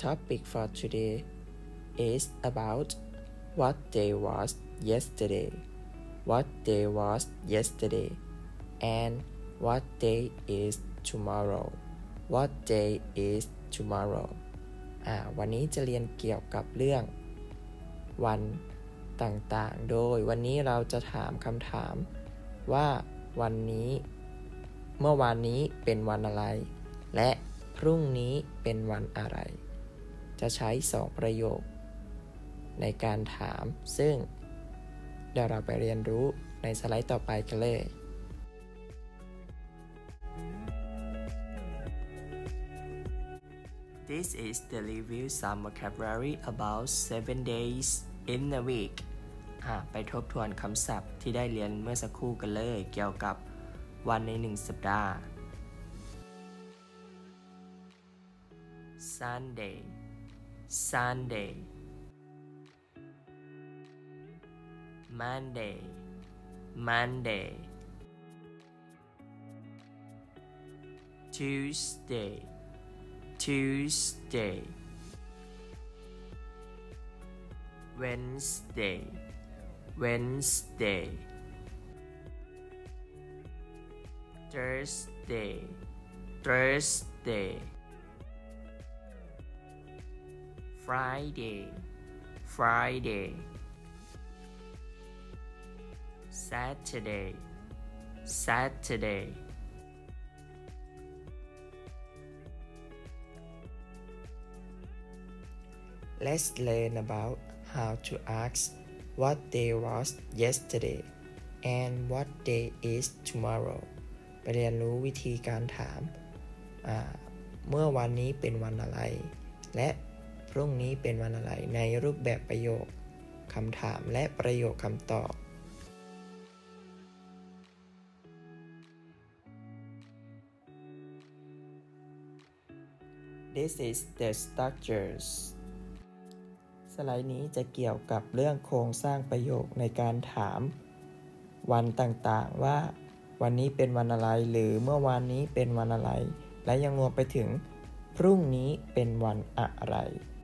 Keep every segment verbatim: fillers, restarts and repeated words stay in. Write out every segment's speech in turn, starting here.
topic for today is about what day was yesterday, what day was yesterday, and what day is tomorrow, what day is tomorrow อ่าวันนี้จะเรียนเกี่ยวกับเรื่องวันต่างๆโดยวันนี้เราจะถามคำถามว่าวันนี้เมื่อวานนี้เป็นวันอะไรและพรุ่งนี้เป็นวันอะไรจะใช้สองประโยคในการถามซึ่งเดี๋ยวเราไปเรียนรู้ในสไลด์ต่อไปกันเลย This is the review some vocabulary about seven days in a week อ่ะไปทบทวนคำศัพท์ที่ได้เรียนเมื่อสักครู่กันเลยเกี่ยวกับวันในหนึ่งสัปดาห์ Sunday Sunday Monday Monday Tuesday Tuesday Wednesday Wednesday Thursday Thursday Friday Friday Saturday Saturday Let's learn about how to ask what day was yesterday and what day is tomorrow ไปเรียนรู้วิธีการถามเมื่อวันนี้เป็นวันอะไรและพรุ่งนี้เป็นวันอะไรในรูปแบบประโยคคำถามและประโยคคำตอบ This is the structures สไลด์นี้จะเกี่ยวกับเรื่องโครงสร้างประโยคในการถามวันต่างๆว่าวันนี้เป็นวันอะไรหรือเมื่อวานนี้เป็นวันอะไรและยังรวมไปถึงพรุ่งนี้เป็นวันอะไร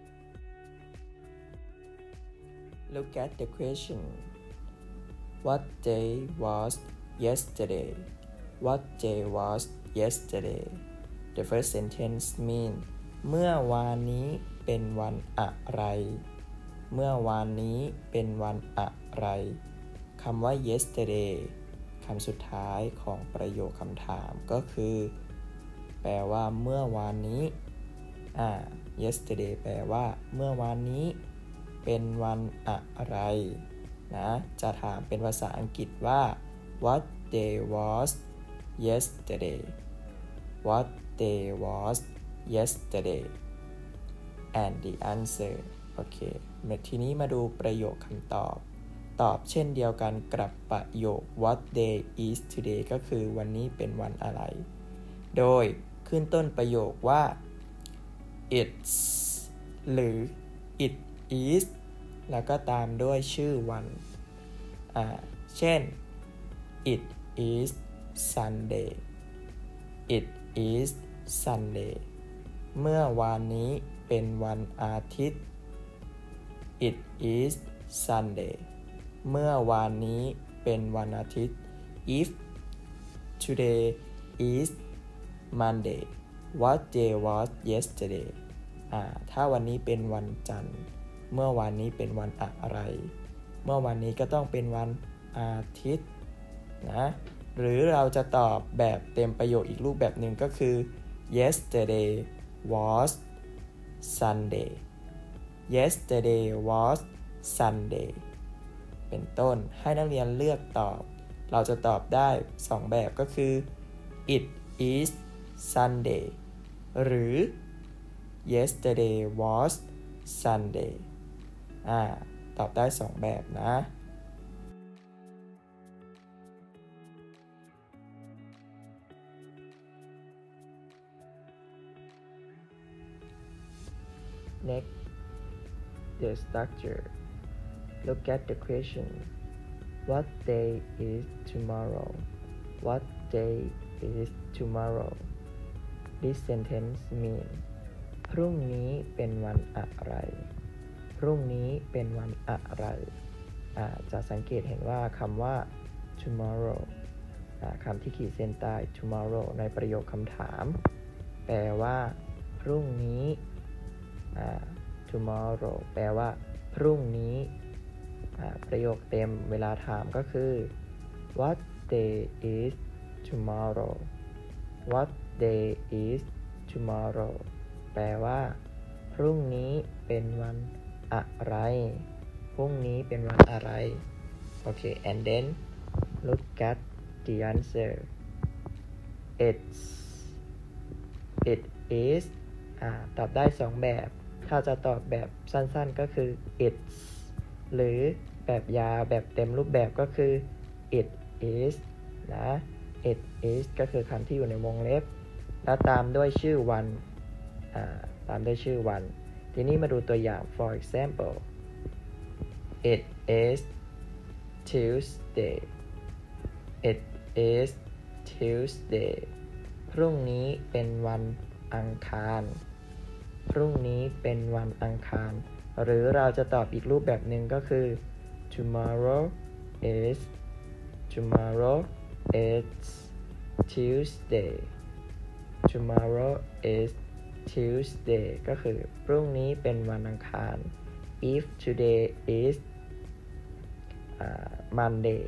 Look at the question What day was yesterday What day was yesterday The first sentence mean เมื่อวานนี้เป็นวันอะไรเมื่อวานนี้เป็นวันอะไรคำว่า yesterday คำสุดท้ายของประโยคคำถามก็คือแปลว่าเมื่อวานนี้อ่า yesterday แปลว่าเมื่อวานนี้เป็นวันอะไรนะจะถามเป็นภาษาอังกฤษว่า what day was yesterday what day was yesterday and the answer โอเคทีนี้มาดูประโยคคำตอบตอบเช่นเดียวกันกับประโยค what day is today ก็คือวันนี้เป็นวันอะไรโดยขึ้นต้นประโยคว่า it's หรือ it is แล้วก็ตามด้วยชื่อวันอ่าเช่น it is Sunday it is Sunday เมื่อวานนี้เป็นวันอาทิตย์ it is Sunday เมื่อวานนี้เป็นวันอาทิตย์ if today is Monday what day was yesterday อ่าถ้าวันนี้เป็นวันจันทร์เมื่อวานนี้เป็นวันอะไรเมื่อวันนี้ก็ต้องเป็นวันอาทิตย์นะหรือเราจะตอบแบบเต็มประโยคอีกรูปแบบหนึ่งก็คือ yesterday was Sunday yesterday was Sunday เป็นต้นให้นักเรียนเลือกตอบเราจะตอบได้สองแบบก็คือ it is Sunday หรือ yesterday was Sunday อ่าตอบได้สองแบบนะ Next, the structure. Look at the question. What day is tomorrow? What day is tomorrow? This sentence means พรุ่งนี้เป็นวันอะไรพรุ่งนี้เป็นวันอะไรจะสังเกตเห็นว่าคำว่า tomorrow คำที่ขีดเส้นใต้ tomorrow ในประโยคคำถามแปลว่าพรุ่งนี้ tomorrow แปลว่าพรุ่งนี้ประโยคเต็มเวลาถามก็คือ what day is tomorrow what day is tomorrow แปลว่าพรุ่งนี้เป็นวันอะไรพรุ่งนี้เป็นวันอะไรโอเค and then look at the answer it's it is อ่าตอบได้สองแบบถ้าจะตอบแบบสั้นๆก็คือ it's หรือแบบยาวแบบเต็มรูปแบบก็คือ it is นะ it is ก็คือคำที่อยู่ในวงเล็บแล้วตามด้วยชื่อวันอ่าตามด้วยชื่อวันทีนี้มาดูตัวอย่าง for example it is Tuesday it is Tuesday พรุ่งนี้เป็นวันอังคารพรุ่งนี้เป็นวันอังคารหรือเราจะตอบอีกรูปแบบหนึ่งก็คือ tomorrow is tomorrow is Tuesday tomorrow is Tuesday ก็คือพรุ่งนี้เป็นวันอังคาร if today is uh, Monday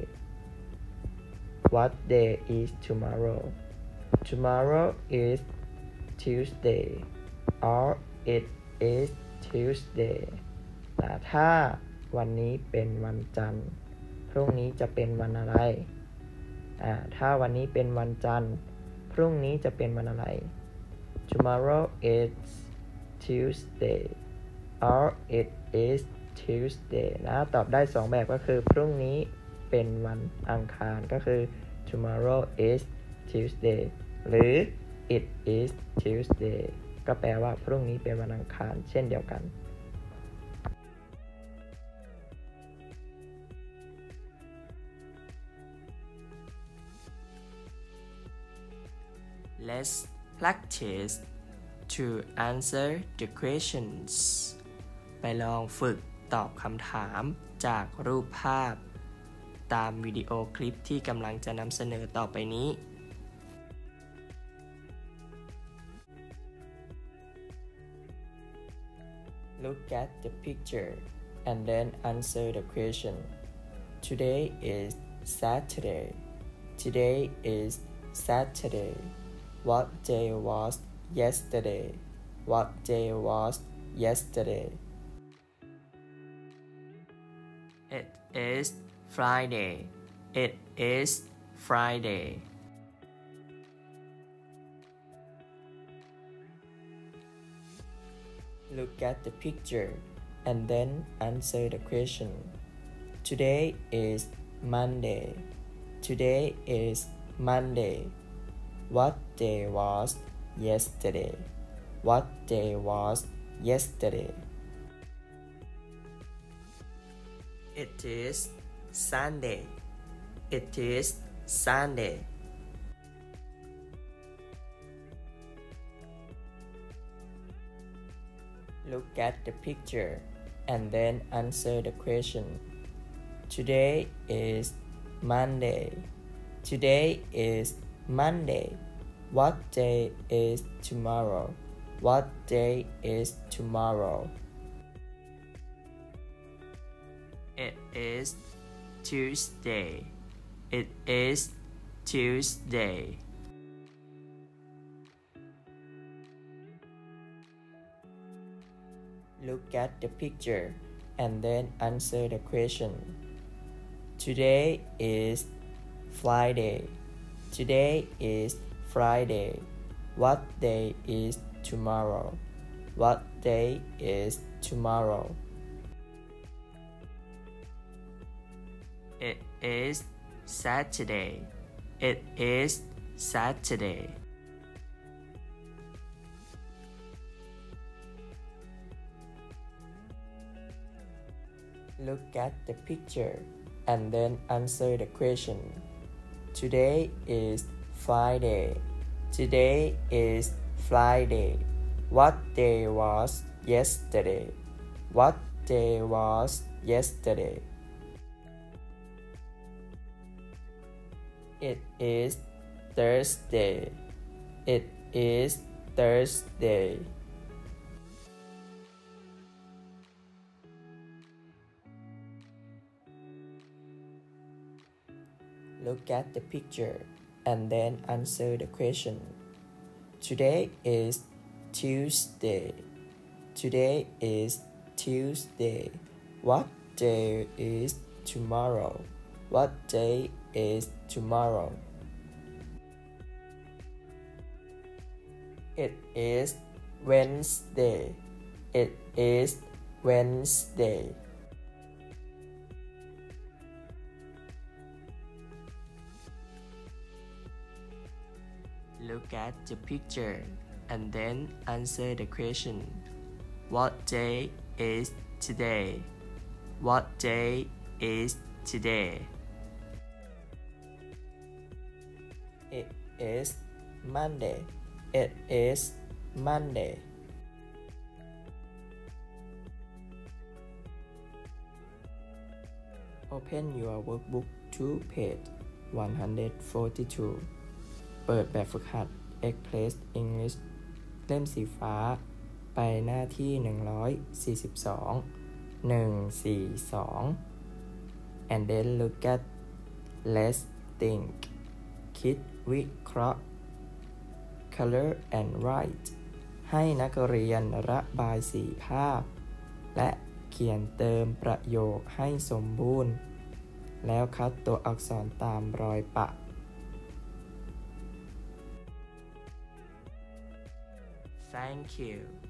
what day is tomorrow tomorrow is Tuesday or it is Tuesday ถ้าวันนี้เป็นวันจันทร์พรุ่งนี้จะเป็นวันอะไรถ้าวันนี้เป็นวันจันทร์พรุ่งนี้จะเป็นวันอะไร tomorrow is Tuesday or it is Tuesday นะตอบได้สองแบบก็คือพรุ่งนี้เป็นวันอังคารก็คือ tomorrow is Tuesday หรือ it is Tuesday ก็แปลว่าพรุ่งนี้เป็นวันอังคารเช่นเดียวกัน Let's practice to answer the questions ไปลองฝึกตอบคำถามจากรูปภาพตามวิดีโอคลิปที่กำลังจะนำเสนอต่อไปนี้ Look at the picture and then answer the question. Today is Saturday. Today is Saturday. What day was yesterday? What day was yesterday? It is Friday. It is Friday. Look at the picture and then answer the question. Today is Monday. Today is Monday. What day was yesterday? What day was yesterday? It is Sunday. It is Sunday. Look at the picture and then answer the question. Today is Monday. Today is Monday. What day is tomorrow? What day is tomorrow? It is Tuesday. It is Tuesday. Look at the picture and then answer the question. Today is Friday. Today is Friday. What day is tomorrow? What day is tomorrow? It is Saturday. It is Saturday. Look at the picture and then answer the question. Today is Friday. Today is Friday. What day was yesterday? What day was yesterday? It is Thursday. It is Thursday. Look at the picture and then answer the question. Today is Tuesday. Today is Tuesday. What day is tomorrow? What day is tomorrow? It is Wednesday. It is Wednesday. Look at the picture and then answer the question. What day is today? What day is today? It is Monday. It is Monday. Open your workbook to page one hundred forty-two เปิดแบบฝึกหัด Express English เล่มสีฟ้าไปหน้าที่หนึ่งร้อยสี่สิบสอง หนึ่งร้อยสี่สิบสอง and then look at let's think คิดวิเคราะห์ color and write ให้นักเรียนระบายสีภาพและเขียนเติมประโยคให้สมบูรณ์แล้วคัดตัวอักษรตามรอยปะThank you.